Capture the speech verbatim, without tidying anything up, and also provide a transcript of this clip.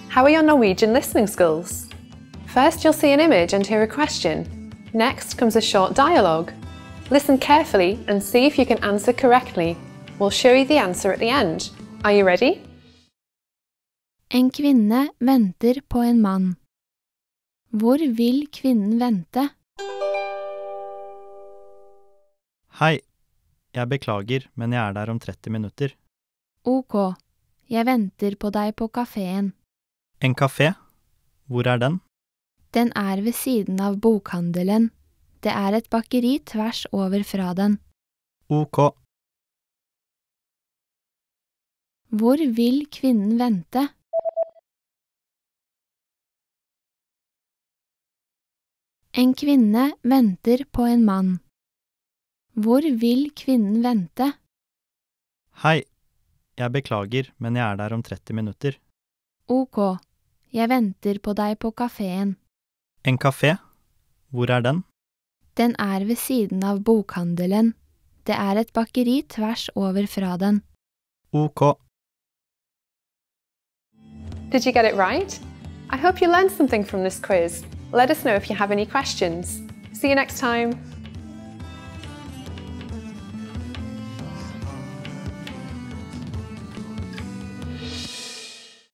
How are your Norwegian listening skills? First, you'll see an image and hear a question. Next comes a short dialogue. Listen carefully and see if you can answer correctly. We'll show you the answer at the end. Are you ready? En kvinne venter på en mann. Hvor vil kvinnen vente? Hei, jeg beklager, men jeg er der om tretti minutter. Ok, jeg venter på deg på kaféen. En kafé? Hvor er den? Den er ved siden av bokhandelen. Det er et bakeri tvers over fra den. Ok. Hvor vil kvinnen vente? En kvinne venter på en mann. Hvor vil kvinnen vente? Hei, jeg beklager, men jeg er der om tretti minutter. Ok, jeg venter på deg på kaféen. En kafé? Hvor er den? Den er ved siden av bokhandelen. Det er et bakeri tvers over fra den. Ok. Did you get it right? I hope you learned something from this quiz. Let us know if you have any questions. See you next time.